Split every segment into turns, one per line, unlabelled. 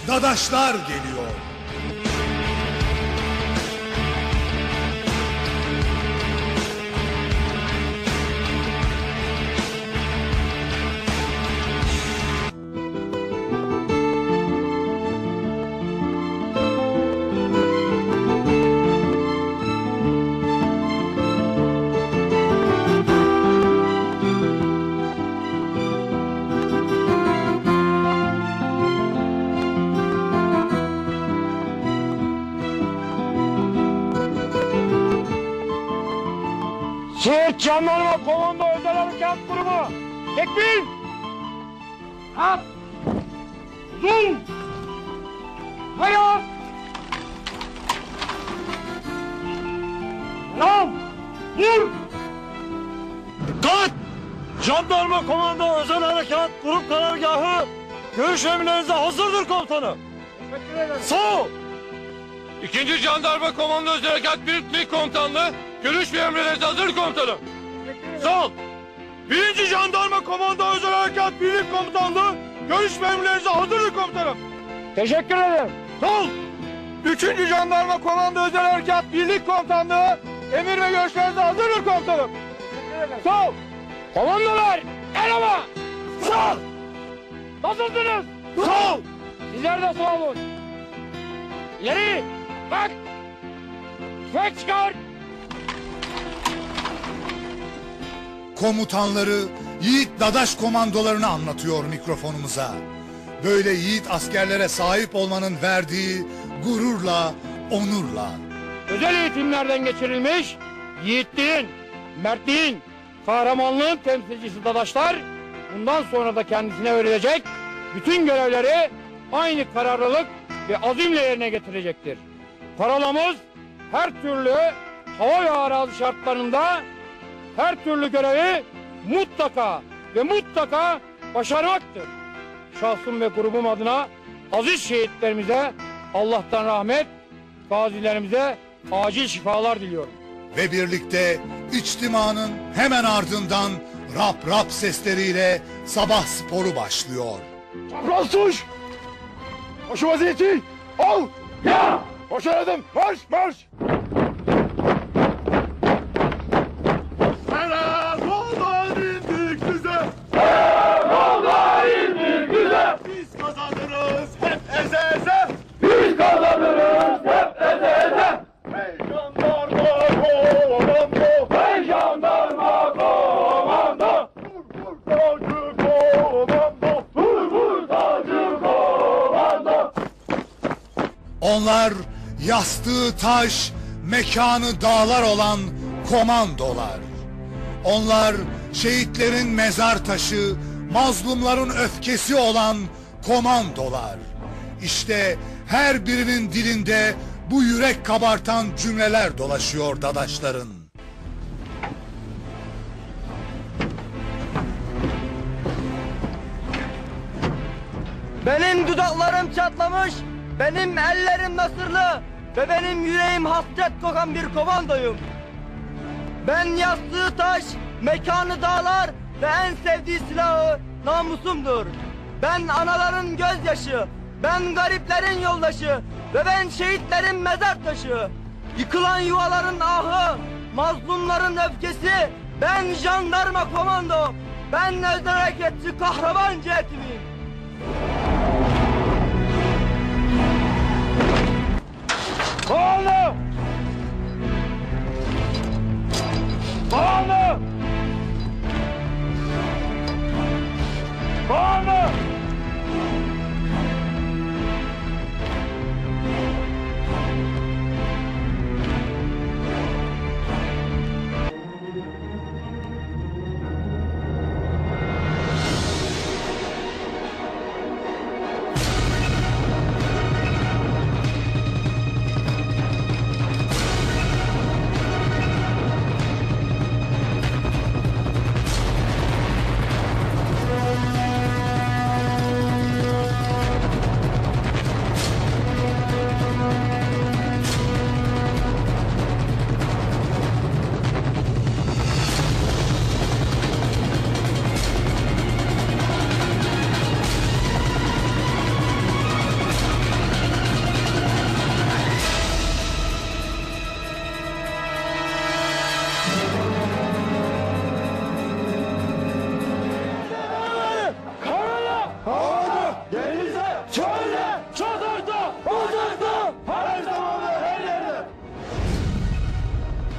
Dadaşlar geliyor.
Siirt Jandarma Komando Özel Harekat Grubu. Tekbir! At! Uzun! Hayat! Selam! Vur!
Dikkat! Jandarma Komando Özel Harekat Grup Karargahı görüş emirlerinize hazırdır komutanım. Sağ ol!
2. Jandarma Komando Özel Harekat Birlik Komutanlığı görüş ve emrederinize hazır komutanım.
Sağ ol! 1. Jandarma Komando Özel Harekat Birlik Komutanlığı görüş ve emrlerinize hazırdır komutanım.
Teşekkür ederim.
Sağ ol! 3. Jandarma Komando Özel Harekat Birlik Komutanlığı emir ve görüşlerinize hazırdır komutanım. Sağ ol!
Komandolar! El hava!
Sağ ol!
Nasılsınız?
Sağ ol!
Sizler de sağ olun. İleri! Bak! Tüfek çıkar!
Komutanları yiğit Dadaş komandolarını anlatıyor mikrofonumuza. Böyle yiğit askerlere sahip olmanın verdiği gururla, onurla.
Özel eğitimlerden geçirilmiş yiğitliğin, mertliğin, kahramanlığın temsilcisi Dadaşlar bundan sonra da kendisine verilecek bütün görevleri aynı kararlılık ve azimle yerine getirecektir. Parolamız her türlü hava ve arazi şartlarında her türlü görevi mutlaka ve mutlaka başarmaktır. Şahsım ve grubum adına aziz şehitlerimize Allah'tan rahmet, gazilerimize acil şifalar diliyorum.
Ve birlikte içtimanın hemen ardından rap rap sesleriyle sabah sporu başlıyor.
Çapraz tuş! Koşu vaziyeti! Al! Ya! Koşu aradım! Marş! Marş! Yoldan indik bize! Yoldan indik bize! Biz kazanırız hep eze eze! Biz kazanırız hep eze eze! Hey jandarma komando! Hey jandarma komando! Vur tacı komando! Vur tacı komando!
Onlar yastığı taş, mekanı dağlar olan komandolar. Onlar şehitlerin mezar taşı, mazlumların öfkesi olan komandolar. İşte her birinin dilinde bu yürek kabartan cümleler dolaşıyor Dadaşların.
Benim dudaklarım çatlamış, benim ellerim nasırlı ve benim yüreğim hasret kokan bir komandoyum. Ben yastığı taş, mekanı dağlar ve en sevdiği silahı namusumdur. Ben anaların gözyaşı, ben gariplerin yoldaşı ve ben şehitlerin mezar taşı. Yıkılan yuvaların ahı, mazlumların öfkesi, ben jandarma komando, ben özel hareketçi kahraman cihetimiyim.
Bağlı! Bağlı! Bağlı!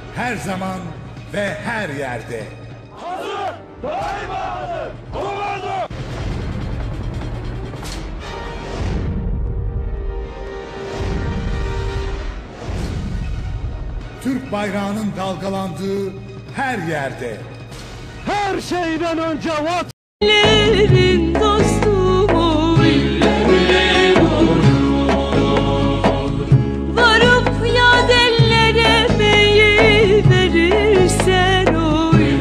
her zaman ve her yerde. Türk bayrağının dalgalandığı her yerde.
Her şeyden önce
Ellerin dostumu varıp yad ellere meyi verirsen oy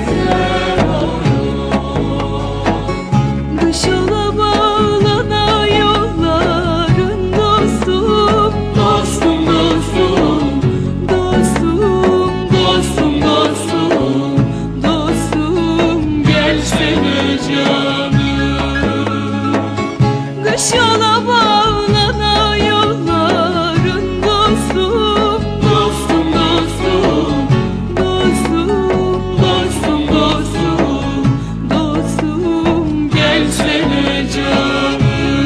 dış yola bağlana yolların dostum dostum dostum dostum dostum dostum dostum gelsene canım kış yola bağlana yolların dostum dostum dostum dostum dostum dostum dostum gelsene canım.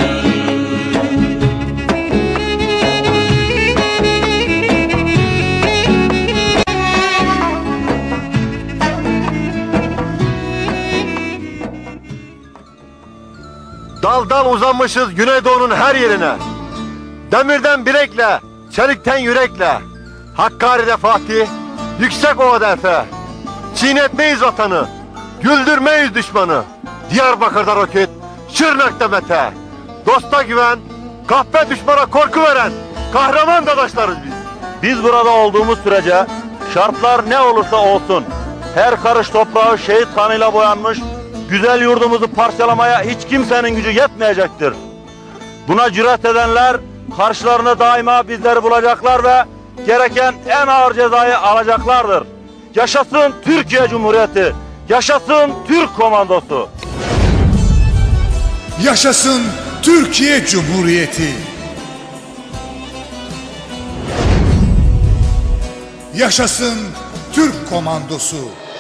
Dal dal uzanmışız Güneydoğu'nun her yerine. Demirden bilekle, çelikten yürekle. Hakkari'de Fatih, Yüksekova'da Efe. Çiğnetmeyiz vatanı, güldürmeyiz düşmanı. Diyarbakır'da roket, Şırnak'ta Mete. Dosta güven, kahpe düşmana korku veren kahraman dadaşlarız biz. Biz burada olduğumuz sürece şartlar ne olursa olsun her karış toprağı şehit kanıyla boyanmış güzel yurdumuzu parçalamaya hiç kimsenin gücü yetmeyecektir. Buna cüret edenler karşılarına daima bizleri bulacaklar ve gereken en ağır cezayı alacaklardır. Yaşasın Türkiye Cumhuriyeti, yaşasın Türk komandosu.
Yaşasın Türkiye Cumhuriyeti. Yaşasın Türk komandosu.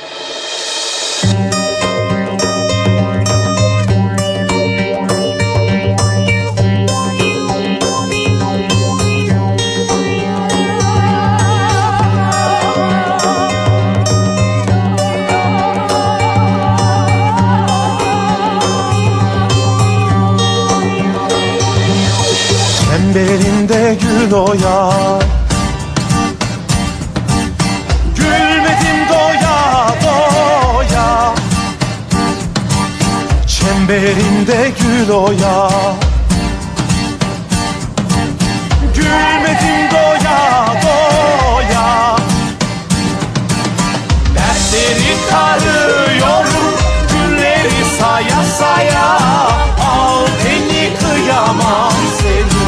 Çemberinde gül oya, gülmedim doya doya. Çemberinde gül oya, gülmedim doya doya. Dertleri tarıyorum, gülleri saya saya. Al beni kıyamam seni.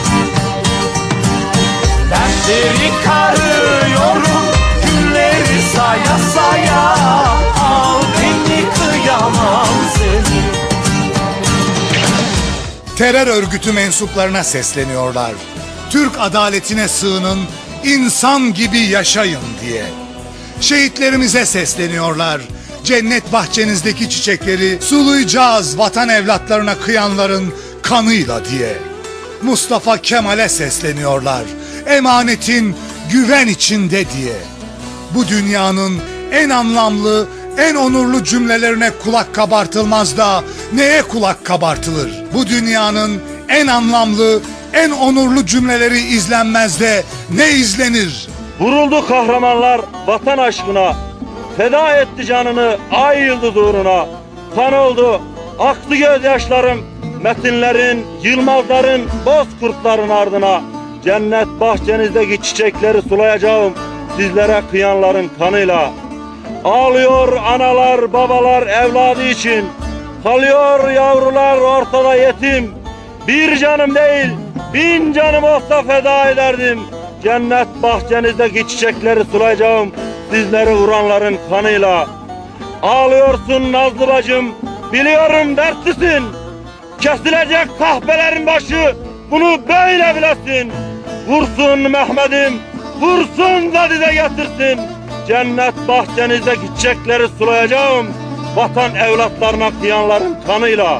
Dertleri karıyorum, gülleri saya saya. Al beni kıyamam seni.
Terör örgütü mensuplarına sesleniyorlar. Türk adaletine sığının, insan gibi yaşayın diye. Şehitlerimize sesleniyorlar. Cennet bahçenizdeki çiçekleri sulayacağız vatan evlatlarına kıyanların kanıyla diye. Mustafa Kemal'e sesleniyorlar. Emanetin güven içinde diye. Bu dünyanın en anlamlı, en onurlu cümlelerine kulak kabartılmaz da neye kulak kabartılır? Bu dünyanın en anlamlı, en onurlu cümleleri izlenmez de ne izlenir?
Vuruldu kahramanlar vatan aşkına, feda etti canını ay yıldız uğruna. Kan oldu, aktı gözyaşlarım, metinlerin, yılmazların, bozkurtların ardına. Cennet bahçenizdeki çiçekleri sulayacağım sizlere kıyanların kanıyla. Ağlıyor analar, babalar evladı için. Kalıyor yavrular ortada yetim. Bir canım değil, 1000 canım olsa feda ederdim. Cennet bahçenizdeki çiçekleri sulayacağım sizleri vuranların kanıyla. Ağlıyorsun Nazlı bacım, biliyorum dertlisin. Kesilecek kahpelerin başı, bunu böyle bilesin. Vursun Mehmet'im, vursun da dize getirsin. Cennet bahçenizdeki çiçekleri sulayacağım vatan evlatlarına kıyanların kanıyla.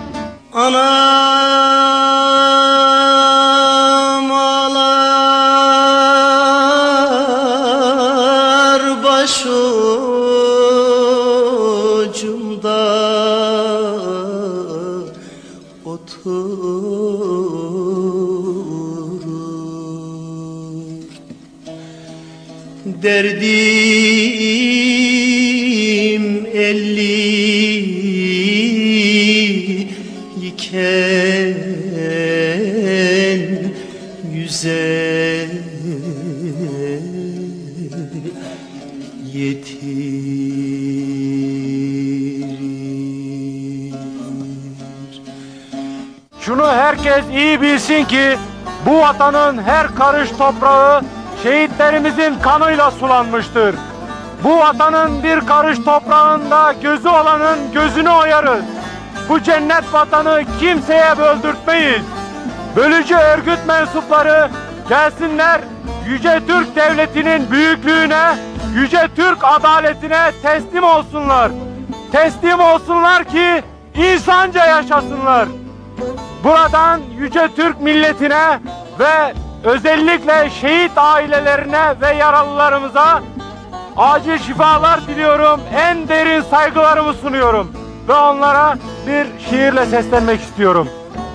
Anam ağlar başucumda oturur. Derdim 50 iken 100'e yetirir.
Şunu herkes iyi bilsin ki bu vatanın her karış toprağı şehitlerimizin kanıyla sulanmıştır. Bu vatanın bir karış toprağında gözü olanın gözünü oyarız. Bu cennet vatanı kimseye böldürtmeyiz. Bölücü örgüt mensupları gelsinler Yüce Türk Devleti'nin büyüklüğüne, Yüce Türk adaletine teslim olsunlar. Teslim olsunlar ki insanca yaşasınlar. Buradan Yüce Türk milletine ve özellikle şehit ailelerine ve yaralılarımıza acil şifalar diliyorum. En derin saygılarımı sunuyorum. Ve onlara bir şiirle seslenmek istiyorum.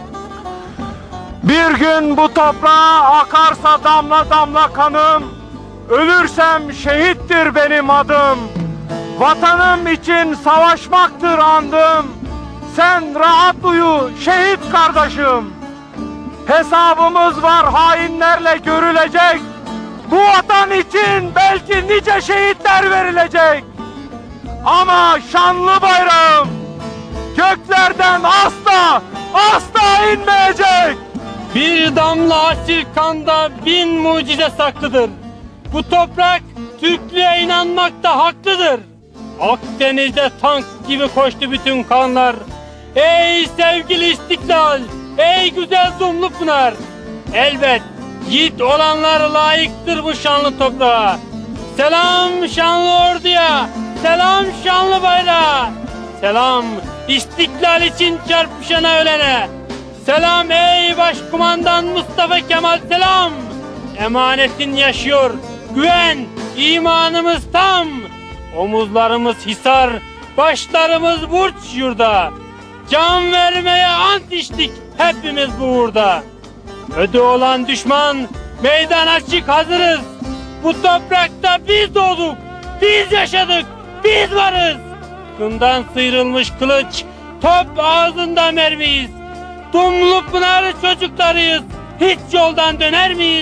Bir gün bu toprağa akarsa damla damla kanım, ölürsem şehittir benim adım. Vatanım için savaşmaktır andım. Sen rahat uyu şehit kardeşim. Hesabımız var hainlerle görülecek. Bu vatan için belki nice şehitler verilecek. Ama şanlı bayrağım göklerden asla inmeyecek.
Bir damla asil kanda 1000 mucize saklıdır. Bu toprak Türklüğe inanmakta haklıdır. Akdeniz'de tank gibi koştu bütün kanlar. Ey sevgili İstiklal, ey güzel Dumlu Pınar. Elbet yiğit olanlar layıktır bu şanlı toprağa. Selam şanlı orduya, selam şanlı bayrağa. Selam İstiklal için çarpışana ölene. Selam ey başkumandan Mustafa Kemal, selam. Emanetin yaşıyor, güven, imanımız tam. Omuzlarımız hisar, başlarımız burç yurda. Can vermeye ant içtik hepimiz bu uğurda. Ödü olan düşman, meydan açık hazırız. Bu toprakta biz doğduk, biz yaşadık, biz varız. Kından sıyrılmış kılıç, top ağzında mermiyiz. Dumlu Pınar çocuklarıyız, hiç yoldan döner miyiz?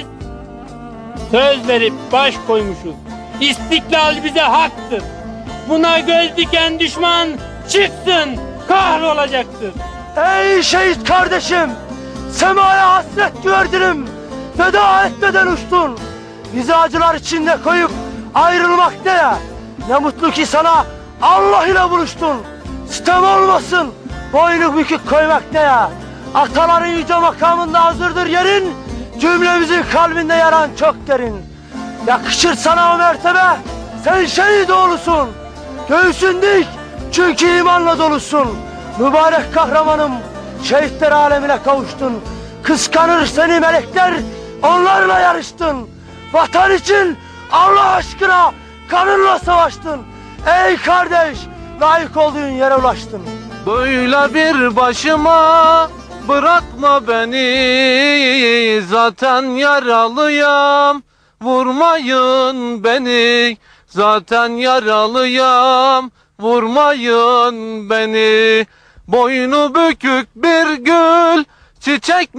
Söz verip baş koymuşuz, İstiklal bize haktır. Buna göz diken düşman çıksın, kahrolacaktır.
Ey şehit kardeşim, semaya hasret gördüm, feda etmeden uçtun. Bizi acılar içinde koyup ayrılmakta ya. Ne mutlu ki sana Allah ile buluştun. Sitem olmasın, boynu bükük koymakta ya. Ataların yüce makamında hazırdır yerin, cümlemizin kalbinde yaran çok derin. Yakışır sana o mertebe, sen şehit oğlusun. Göğsün dik, çünkü imanla dolusun. Mübarek kahramanım, şehitler alemine kavuştun. Kıskanır seni melekler, onlarla yarıştın. Vatan için Allah aşkına kanınla savaştın. Ey kardeş, layık olduğun yere ulaştın.
Böyle bir başıma bırakma beni, zaten yaralıyım, vurmayın beni. Zaten yaralıyım, vurmayın beni. Boynu bükük bir gül, çiçek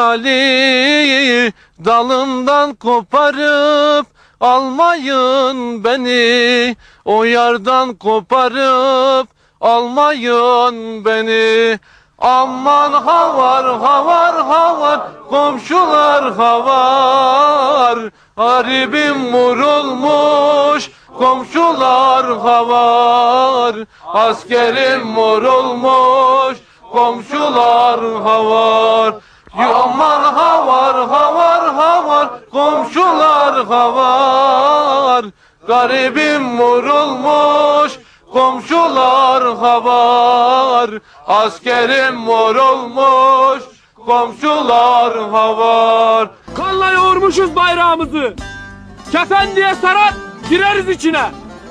misali, dalından koparıp almayın beni. O yardan koparıp almayın beni. Aman havar havar havar, komşular havar. Garibim vurulmuş, komşular havar. Askerim vurulmuş, komşular havar. Aman havar havar havar, komşular havar. Garibim vurulmuş, komşular havar. Askerim vurulmuş, komşular havar.
Kanla yoğurmuşuz bayrağımızı. Kefen diye sarar, gireriz içine.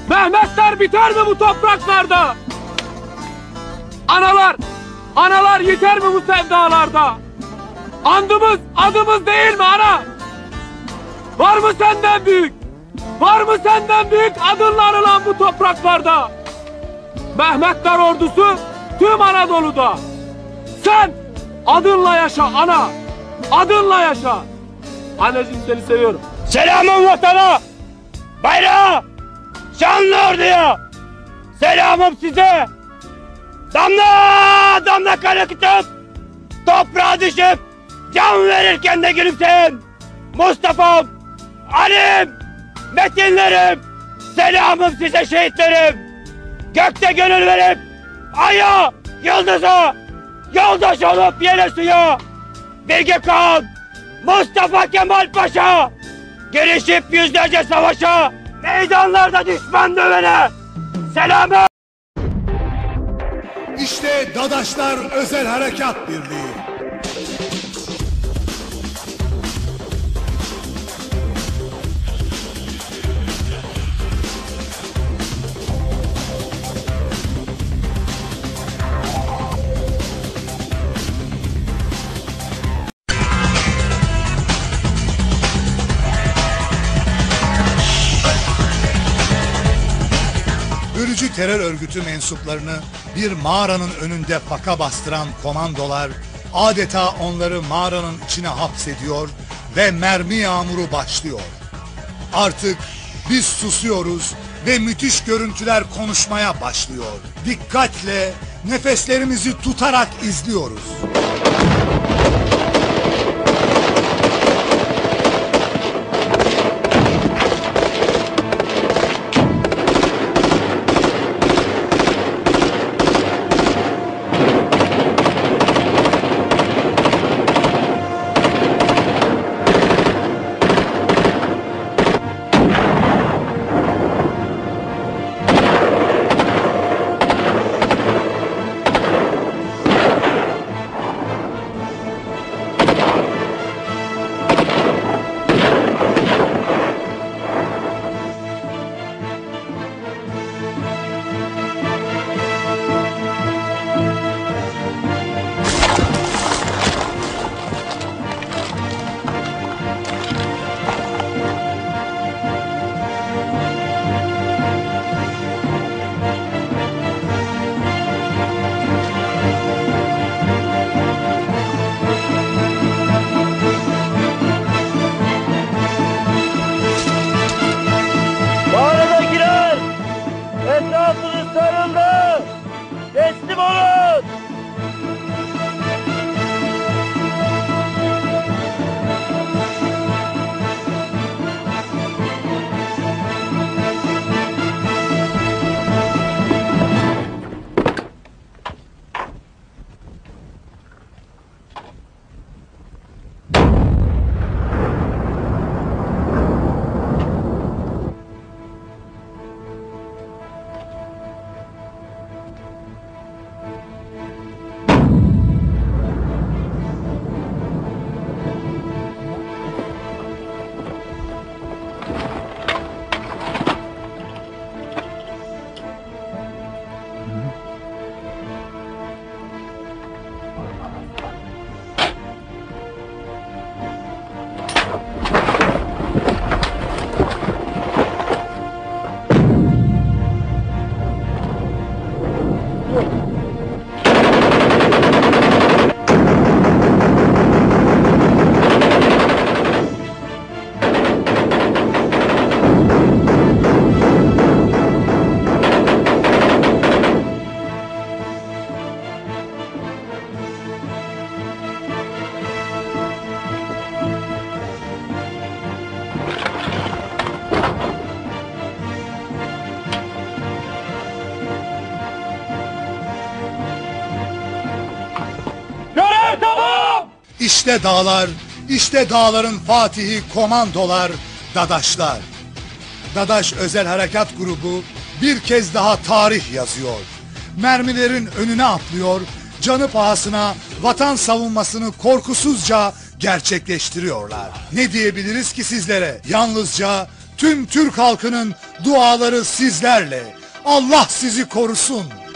Mehmetler biter mi bu topraklarda? Analar yeter mi bu sevdalarda? Andımız adımız değil mi ana? Var mı senden büyük? Var mı senden büyük adınla anılan bu topraklarda? Mehmetler ordusu tüm Anadolu'da. Sen adınla yaşa ana. Adınla yaşa. Anneciğim seni seviyorum. Selamım vatana. Bayrağa. Şanlı orduya. Selamım size. Damla damla kan akıtıp toprağa düşüp can verirken de gülümseyin. Mustafa'm, Ali'm, Metinlerim, selamım size şehitlerim. Gökte gönül verip aya, yıldıza, yoldaş olup yere suya. Bilge Kağan, Mustafa Kemal Paşa, girişip yüzlerce savaşa, meydanlarda düşman dövene selamım.
İşte Dadaşlar Özel Harekat Birliği. Bölücü terör örgütü mensuplarını bir mağaranın önünde faka bastıran komandolar adeta onları mağaranın içine hapsediyor ve mermi yağmuru başlıyor. Artık biz susuyoruz ve müthiş görüntüler konuşmaya başlıyor. Dikkatle, nefeslerimizi tutarak izliyoruz.
Mağaradakiler etrafınız sarıldı. Teslim olun.
İşte dağlar, işte dağların fatihi komandolar, Dadaşlar. Dadaş Özel Harekat Grubu bir kez daha tarih yazıyor. Mermilerin önüne atlıyor, canı pahasına vatan savunmasını korkusuzca gerçekleştiriyorlar. Ne diyebiliriz ki sizlere? Yalnızca Tüm Türk halkının duaları sizlerle. Allah sizi korusun.